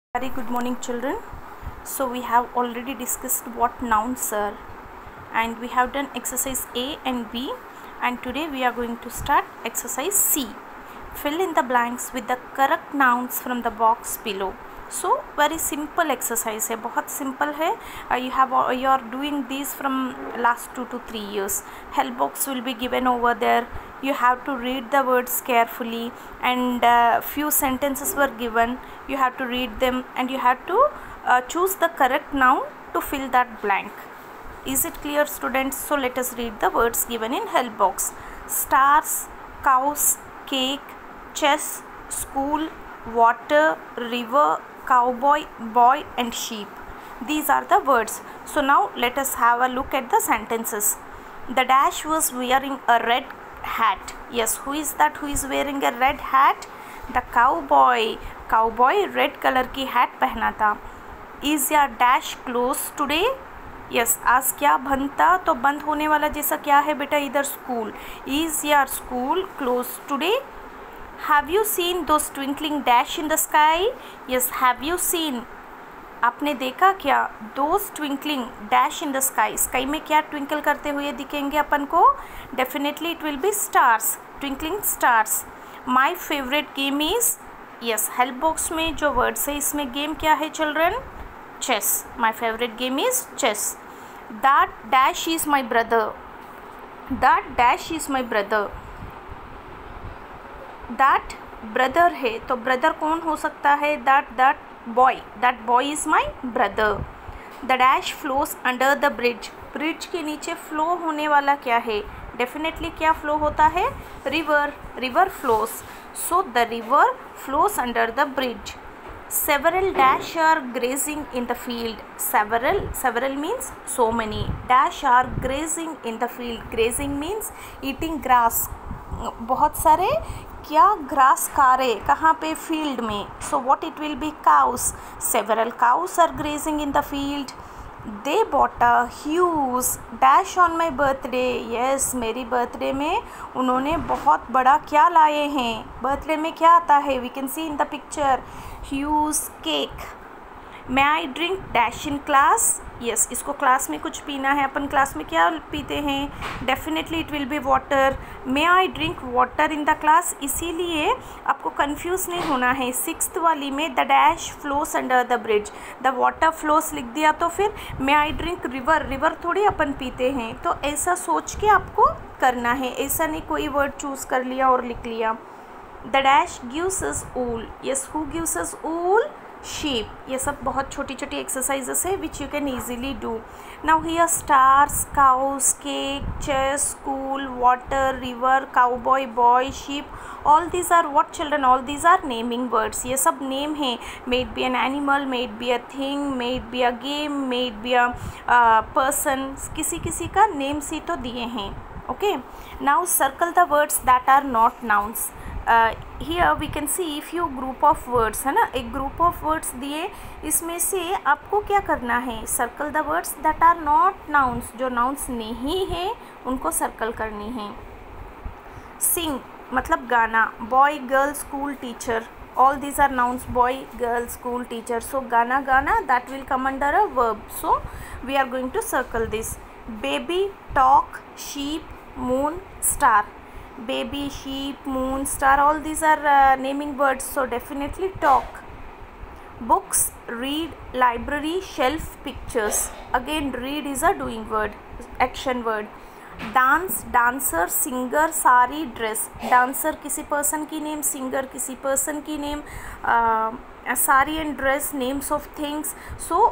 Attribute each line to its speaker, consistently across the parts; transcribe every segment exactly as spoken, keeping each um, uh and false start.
Speaker 1: Very good morning, children. So we have already discussed what nouns are, and we have done exercise A and B, and today we are going to start exercise C. Fill in the blanks with the correct nouns from the box below. So very simple exercise है, बहुत simple है. uh, you have uh, you are doing these from last two to three years. Help box will be given over there. You have to read the words carefully, and uh, few sentences were given. You have to read them, and you have to uh, choose the correct noun to fill that blank. Is it clear, students? So let us read the words given in help box. Stars, cows, cake, chess, school, water, river, cowboy, boy and sheep. These are the words. So now let us have a look at the sentences. The dash was wearing a red hat. Yes, who is that who is wearing a red hat? The cowboy. Cowboy red color की hat पहना था. Is your dash closed today? Yes yes, आज क्या बंद था? तो बंद होने वाला जैसा क्या है बेटा इधर? School. Is your school close today? Have you seen those twinkling dash in the sky? Yes, have you seen, आपने देखा क्या? Those twinkling dash in the sky. Sky में क्या ट्विंकल करते हुए दिखेंगे अपन को? Definitely it will be stars, twinkling stars. My favourite game is, yes, help box में जो वर्ड्स है इसमें गेम क्या है children? Chess. My favorite game is chess. That dash is my brother. That dash is my brother. That brother है तो brother कौन हो सकता है? That that boy. That boy is my brother. The dash flows under the bridge. Bridge के नीचे flow होने वाला क्या है? Definitely क्या flow होता है? River. River flows. So the river flows under the bridge. Several dash are grazing in the field. Several, several means so many. Dash are grazing in the field. Grazing means eating grass. बहुत सारे क्या grass खा रहे कहाँ पे? field में. So what it will be? Cows. Several cows are grazing in the field. They bought a huge dash on my birthday. Yes, मेरी birthday में उन्होंने बहुत बड़ा क्या लाए हैं? birthday में क्या आता है? We can see in the picture. Huge cake. May I drink dash in class? Yes, इसको क्लास में कुछ पीना है. अपन क्लास में क्या पीते हैं? Definitely it will be water. May I drink water in the class? इसीलिए आपको कंफ्यूज नहीं होना है. सिक्स्थ वाली में the dash flows under the bridge. The water flows लिख दिया तो फिर may I drink river. river थोड़ी अपन पीते हैं. तो ऐसा सोच के आपको करना है. ऐसा नहीं कोई वर्ड चूज़ कर लिया और लिख लिया. The dash gives us wool. Yes, who gives us wool? Sheep. ये सब बहुत छोटी छोटी एक्सरसाइजेस है which you can easily do. Now here stars, cows, cake, chess, school, water, river, cowboy, boy, sheep. All these are what children? All these are naming words. ये सब name हैं. May it be an animal, may it be a thing, may it be a game, may it be a uh, person. किसी किसी का names ही तो दिए हैं. Okay. Now circle the words that are not nouns. Uh, here we can see few group of words है ना. एक group of words दिए, इसमें से आपको क्या करना है? circle the words that are not nouns. जो nouns नहीं है उनको circle करनी है. sing मतलब गाना. boy, girl, school, teacher. all these are nouns. boy, girl, school, teacher. so गाना गाना that will come under a verb. so we are going to circle this. baby, talk, sheep, moon, star. baby, sheep, moon, star, all these are uh, naming words. so definitely talk. books, read, library, shelf, pictures. again read is a doing word, action word. dance, dancer, singer, sari, dress. dancer किसी person की name, singer किसी person की name, uh, sari and dress names of things. so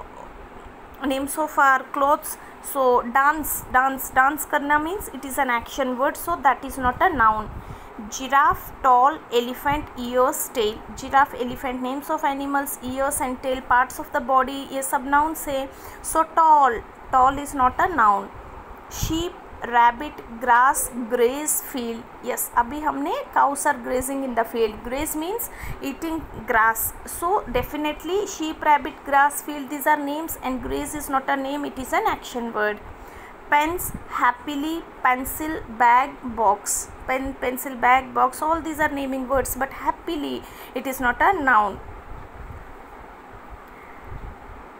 Speaker 1: names of our clothes. so dance, dance, dance करना means it is an action word. so that is not a noun. giraffe, tall, elephant, ears, tail. giraffe, elephant names of animals, ears and tail parts of the body. ये सब nouns है. so tall, tall is not a noun. sheep, rabbit, grass, graze, field. yes, अभी हमने cows are grazing in the field. graze means eating grass. so definitely sheep, rabbit, grass, field, these are names, and graze is not a name, it is an action word. pens, happily, pencil, bag, box. pen, pencil, bag, box, all these are naming words, but happily it is not a noun.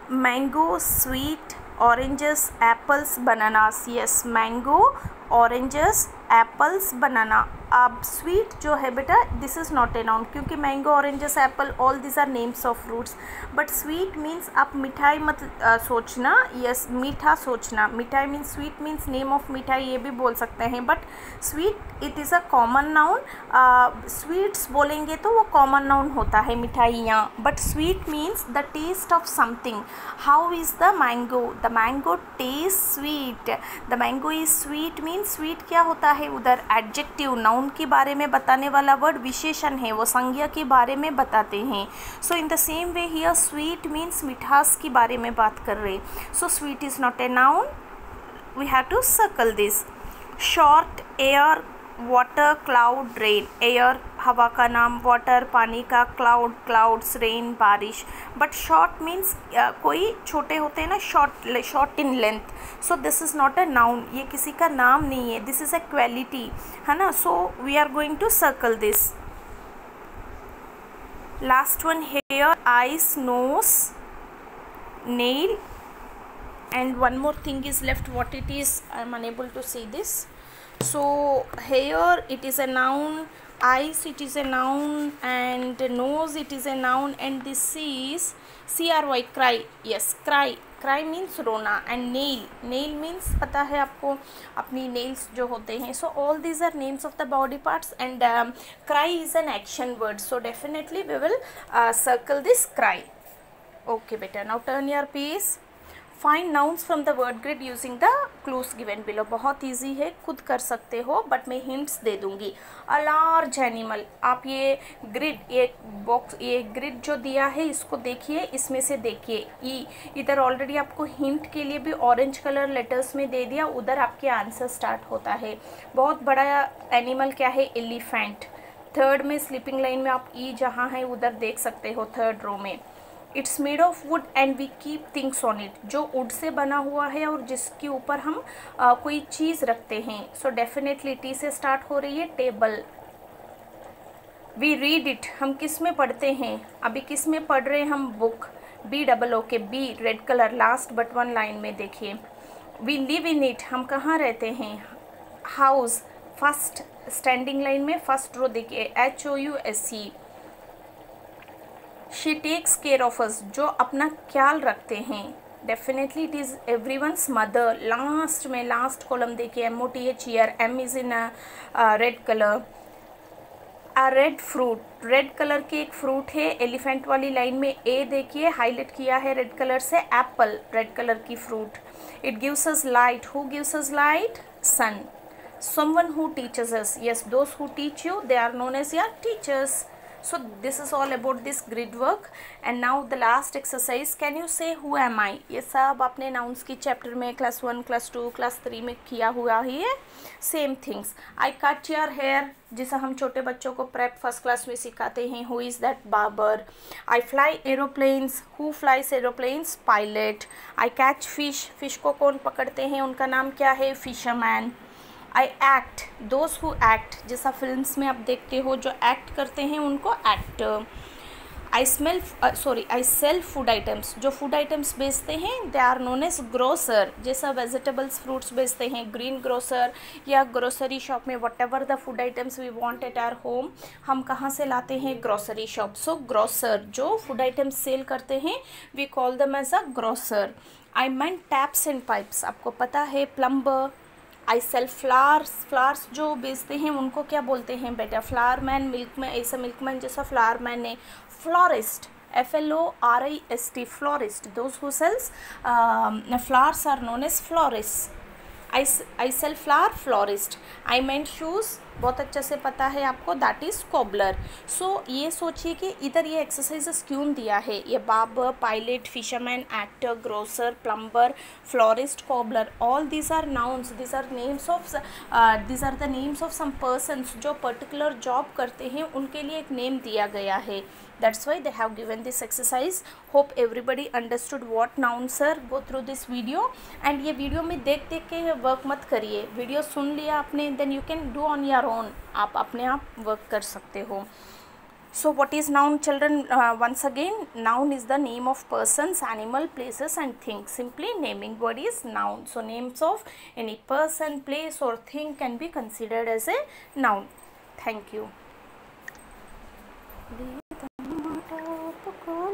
Speaker 1: Mango, sweet, oranges, apples, bananas. Yes, mango, oranges, apples, banana. अब sweet जो है बेटा, this is not a noun, क्योंकि mango, oranges, apple all this are names of fruits. But sweet means आप मिठाई मत आ, सोचना। यस, मीठा सोचना। मिठाई means, sweet means name of मिठाई, ये भी बोल सकते हैं। But sweet it is a common noun. Sweets बोलेंगे तो वो कॉमन नाउन होता है, मिठाइयाँ। But sweet means the taste of something. How is the mango? The mango taste sweet. The mango is sweet means, sweet क्या होता है उधर? एडजेक्टिव, नाउन के बारे में बताने वाला वर्ड, विशेषण है, वो संज्ञा के बारे में बताते हैं। So in the same way here sweet means मिठास के बारे में बात कर रहे। So sweet is not a noun, we have to circle this. Short, air, water, cloud, rain. Air हवा का नाम, वाटर पानी का, क्लाउड क्लाउड्स, रेन बारिश। बट शॉर्ट मीन्स कोई छोटे होते हैं ना, short short in length. So this is not a noun, ये किसी का नाम नहीं है, दिस इज़ अ क्वालिटी, है ना। So we are going to circle this. Last one, hair, eyes, nose, nail, and one more thing is left. What it is, I am unable to see this. So hair, it is a noun, eyes, it is a noun, and nose, it is a noun, and this is C R Y, cry. Yes, cry. cry means रोना. and nail, nail means पता है आपको, अपनी nails जो होते हैं. so all these are names of the body parts, and um, cry is an action word. so definitely we will uh, circle this cry. okay beta, now turn your page. Find nouns from the word grid using the clues given below. बहुत easy है, खुद कर सकते हो, but मैं hints दे दूंगी. A large animal. आप ये ग्रिड, ये बॉक्स, ये ग्रिड जो दिया है इसको देखिए, इसमें से देखिए ई, इधर ऑलरेडी आपको हिंट के लिए भी ऑरेंज कलर लेटर्स में दे दिया, उधर आपके आंसर स्टार्ट होता है. बहुत बड़ा एनिमल क्या है? एलिफेंट. थर्ड में स्लीपिंग लाइन में आप ई जहाँ है उधर देख सकते हो, थर्ड रो में. It's made of wood and we keep things on it. जो वुड से बना हुआ है और जिसके ऊपर हम आ, कोई चीज़ रखते हैं. सो डेफिनेटली टी से स्टार्ट हो रही है, टेबल. वी रीड इट, हम किस में पढ़ते हैं? अभी किस में पढ़ रहे हैं हम? Book. B double O K, B red colour, last but one line में देखिए. वी लिव इन इट, हम कहाँ रहते हैं? हाउस. फर्स्ट स्टैंडिंग लाइन में फर्स्ट रो देखिए, H O U S C. She takes care of us, जो अपना ख्याल रखते हैं. Definitely it is everyone's mother. Last में लास्ट कॉलम देखिए, M O T H E R, M is in red colour. A red fruit, red colour की एक fruit है. एलिफेंट वाली लाइन में ए देखिए हाईलाइट किया है रेड कलर से, एप्पल रेड कलर की fruit. It gives us light. Who gives us light? Sun. Someone who teachers us. Yes, those who teach you, they are known as your teachers. So this is all about this grid work. and now the last exercise, can you say who am I? ये सब आपने nouns की chapter में class one, class two, class three में किया हुआ ही है. Same things. I cut your hair, जिसे हम छोटे बच्चों को प्रेप फर्स्ट क्लास में सिखाते हैं. Who is that? Barber. I fly aeroplanes. Who flies aeroplanes? Pilot. I catch fish, fish को कौन पकड़ते हैं, उनका नाम क्या है? Fisherman. I act, those who act, जैसा फिल्म्स में आप देखते हो जो एक्ट करते हैं उनको actor. I smell sorry I sell food items, जो फूड आइटम्स बेचते हैं they are known as grocer. जैसा वेजिटेबल्स फ्रूट्स बेचते हैं, ग्रीन ग्रोसर या ग्रोसरी शॉप में, whatever the food items we want at our home, हम कहाँ से लाते हैं? Grocery shop. सो ग्रोसर, जो फूड आइटम्स सेल करते हैं, we call them as a grocer. I mend taps and pipes, आपको पता है plumber. I sell flowers, flowers जो बेचते हैं उनको क्या बोलते हैं बेटा? Flower man. मिल्क में ऐसा मिल्क मैन जैसा फ्लावर मैन है. Florist, F L O R I S T, florist. Those who sells flowers are known as florist. I I sell flower, florist. I mend shoes, बहुत अच्छे से पता है आपको, दैट इज़ कोबलर. सो ये सोचिए कि इधर ये एक्सरसाइजेस क्यों दिया है. ये barber, pilot, fisherman, actor, grocer, plumber, florist, cobbler, all these are nouns. These are names of these are the names of some persons जो पर्टिकुलर जॉब करते हैं, उनके लिए एक नेम दिया गया है. That's why they have given this exercise. Hope everybody understood what nouns are. Go through this video. and ये वीडियो में देख देख के वर्क मत करिए. वीडियो सुन लिया आपने, then you can do on your own. आप अपने आप वर्क कर सकते हो. So what is noun, children? Uh, once again, noun is the name of persons, animal, places and things. Simply naming word is noun. So names of any person, place or thing can be considered as a noun. Thank you.